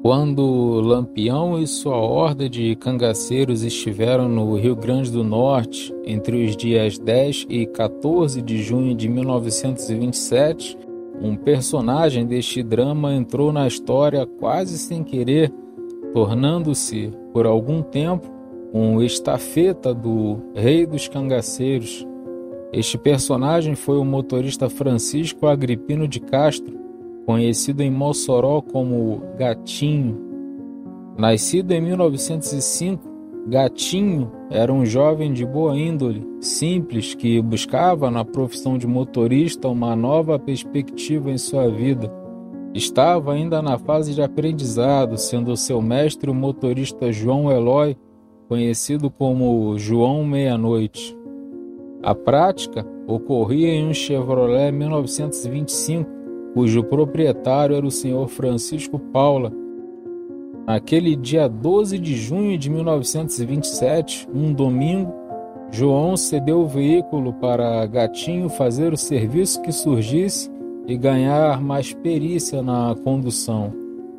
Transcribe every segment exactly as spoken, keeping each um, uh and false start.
Quando Lampião e sua horda de cangaceiros estiveram no Rio Grande do Norte entre os dias dez e quatorze de junho de mil novecentos e vinte e sete, um personagem deste drama entrou na história quase sem querer, tornando-se, por algum tempo, um estafeta do Rei dos Cangaceiros. Este personagem foi o motorista Francisco Agripino de Castro, conhecido em Mossoró como Gatinho. Nascido em mil novecentos e cinco, Gatinho era um jovem de boa índole, simples, que buscava na profissão de motorista uma nova perspectiva em sua vida. Estava ainda na fase de aprendizado, sendo seu mestre o motorista João Eloy, conhecido como João Meia-Noite. A prática ocorria em um Chevrolet mil novecentos e vinte e cinco, cujo proprietário era o senhor Francisco Paula. Naquele dia doze de junho de mil novecentos e vinte e sete, um domingo, João cedeu o veículo para Gatinho fazer o serviço que surgisse e ganhar mais perícia na condução.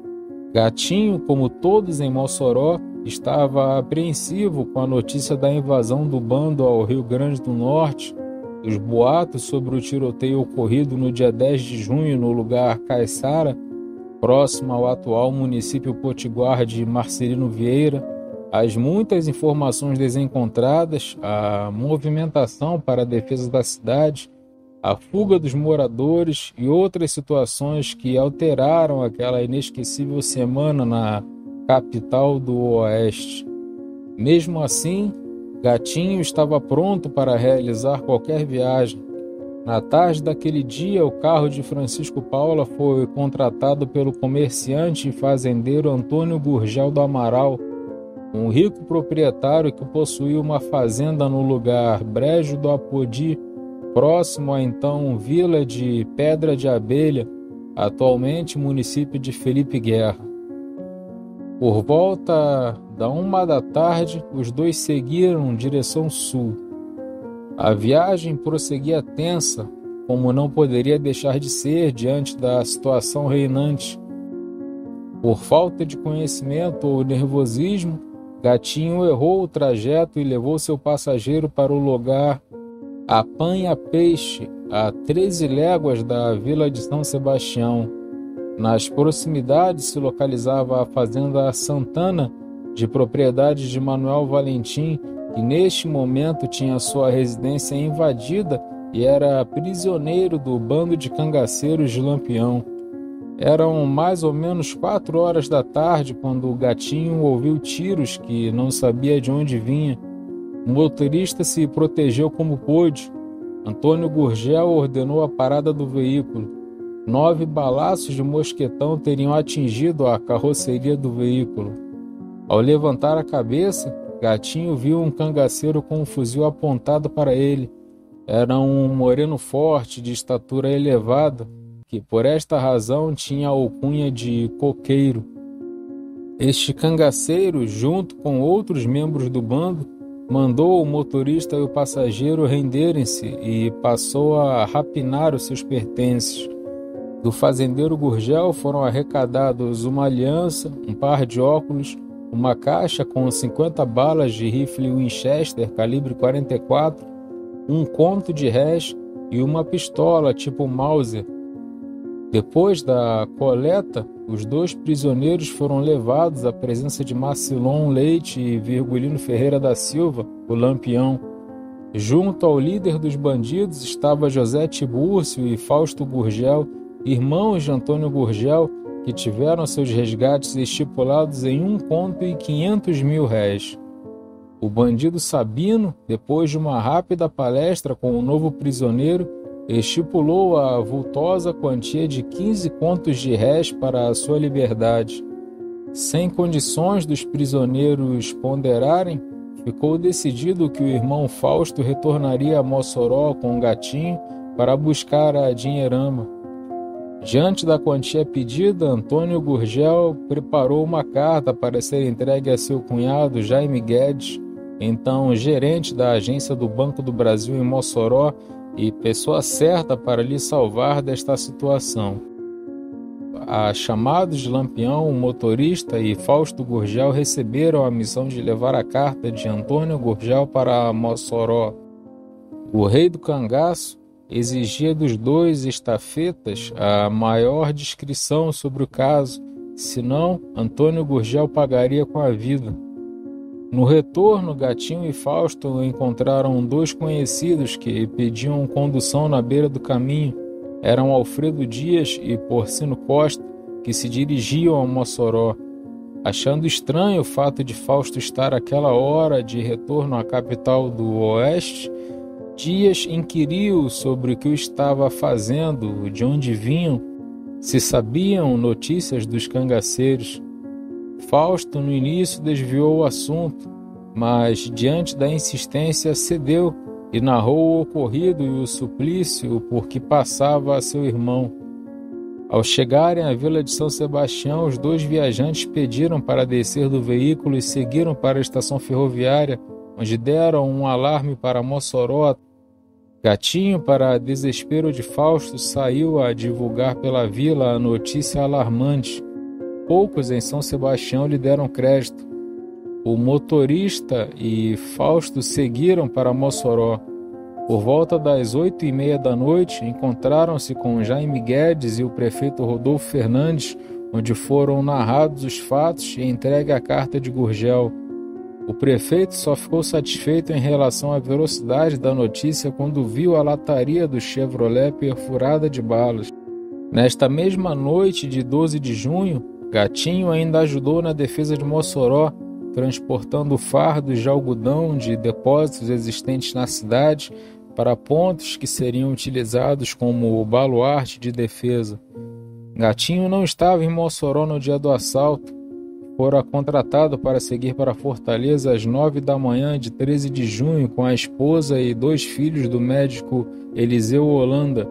Gatinho, como todos em Mossoró, estava apreensivo com a notícia da invasão do bando ao Rio Grande do Norte. Os boatos sobre o tiroteio ocorrido no dia dez de junho no lugar Caiçara, próximo ao atual município potiguar de Marcelino Vieira, as muitas informações desencontradas, a movimentação para a defesa da cidade, a fuga dos moradores e outras situações que alteraram aquela inesquecível semana na capital do Oeste. Mesmo assim, Gatinho estava pronto para realizar qualquer viagem. Na tarde daquele dia, o carro de Francisco Paula foi contratado pelo comerciante e fazendeiro Antônio Gurgel do Amaral, um rico proprietário que possuía uma fazenda no lugar Brejo do Apodi, próximo à então vila de Pedra de Abelha, atualmente município de Felipe Guerra. Por volta da uma da tarde, os dois seguiram direção sul. A viagem prosseguia tensa, como não poderia deixar de ser diante da situação reinante. Por falta de conhecimento ou nervosismo, Gatinho errou o trajeto e levou seu passageiro para o lugar Apanha Peixe, a treze léguas da vila de São Sebastião. Nas proximidades se localizava a fazenda Santana, de propriedade de Manuel Valentim, que neste momento tinha sua residência invadida e era prisioneiro do bando de cangaceiros de Lampião. Eram mais ou menos quatro horas da tarde quando o Gatinho ouviu tiros que não sabia de onde vinha. O motorista se protegeu como pôde. Antônio Gurgel ordenou a parada do veículo. Nove balaços de mosquetão teriam atingido a carroceria do veículo. Ao levantar a cabeça, Gatinho viu um cangaceiro com um fuzil apontado para ele. Era um moreno forte, de estatura elevada, que por esta razão tinha a alcunha de coqueiro. Este cangaceiro, junto com outros membros do bando, mandou o motorista e o passageiro renderem-se e passou a rapinar os seus pertences. Do fazendeiro Gurgel foram arrecadados uma aliança, um par de óculos, uma caixa com cinquenta balas de rifle Winchester calibre quarenta e quatro, um conto de réis e uma pistola tipo Mauser. Depois da coleta, os dois prisioneiros foram levados à presença de Marcilon Leite e Virgulino Ferreira da Silva, o Lampião. Junto ao líder dos bandidos estava José Tibúrcio e Fausto Gurgel, irmãos de Antônio Gurgel, que tiveram seus resgates estipulados em um conto e quinhentos mil réis. O bandido Sabino, depois de uma rápida palestra com o novo prisioneiro, estipulou a vultosa quantia de quinze contos de réis para a sua liberdade. Sem condições dos prisioneiros ponderarem, ficou decidido que o irmão Fausto retornaria a Mossoró com o Gatinho para buscar a dinheirama. Diante da quantia pedida, Antônio Gurgel preparou uma carta para ser entregue a seu cunhado Jaime Guedes, então gerente da agência do Banco do Brasil em Mossoró e pessoa certa para lhe salvar desta situação. a chamados de Lampião, o motorista e Fausto Gurgel receberam a missão de levar a carta de Antônio Gurgel para Mossoró. O rei do cangaço exigia dos dois estafetas a maior discrição sobre o caso, senão Antônio Gurgel pagaria com a vida. No retorno, Gatinho e Fausto encontraram dois conhecidos que pediam condução na beira do caminho. Eram Alfredo Dias e Porcino Costa, que se dirigiam a Mossoró. Achando estranho o fato de Fausto estar àquela hora de retorno à capital do Oeste, Dias inquiriu sobre o que o estava fazendo, de onde vinham, se sabiam notícias dos cangaceiros. Fausto no início desviou o assunto, mas diante da insistência cedeu e narrou o ocorrido e o suplício por que passava a seu irmão. Ao chegarem à vila de São Sebastião, os dois viajantes pediram para descer do veículo e seguiram para a estação ferroviária, onde deram um alarme para Mossoró. Gatinho, para desespero de Fausto, saiu a divulgar pela vila a notícia alarmante. Poucos em São Sebastião lhe deram crédito. O motorista e Fausto seguiram para Mossoró. Por volta das oito e meia da noite, encontraram-se com Jaime Guedes e o prefeito Rodolfo Fernandes, onde foram narrados os fatos e entregue a carta de Gurgel. O prefeito só ficou satisfeito em relação à velocidade da notícia quando viu a lataria do Chevrolet perfurada de balas. Nesta mesma noite de doze de junho, Gatinho ainda ajudou na defesa de Mossoró, transportando fardos de algodão de depósitos existentes na cidade para pontos que seriam utilizados como baluarte de defesa. Gatinho não estava em Mossoró no dia do assalto. Fora contratado para seguir para Fortaleza às nove da manhã de treze de junho com a esposa e dois filhos do médico Eliseu Holanda.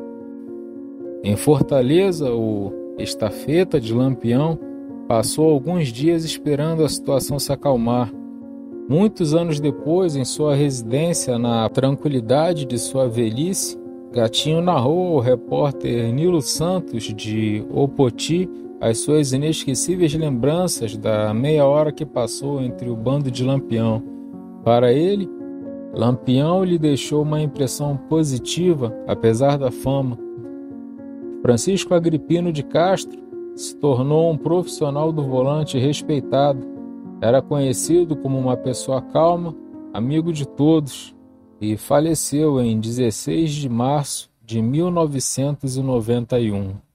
Em Fortaleza, o estafeta de Lampião passou alguns dias esperando a situação se acalmar. Muitos anos depois, em sua residência na tranquilidade de sua velhice, Gatinho narrou ao repórter Nilo Santos de Opoti as suas inesquecíveis lembranças da meia hora que passou entre o bando de Lampião. Para ele, Lampião lhe deixou uma impressão positiva, apesar da fama. Francisco Agripino de Castro se tornou um profissional do volante respeitado. Era conhecido como uma pessoa calma, amigo de todos, e faleceu em dezesseis de março de mil novecentos e noventa e um.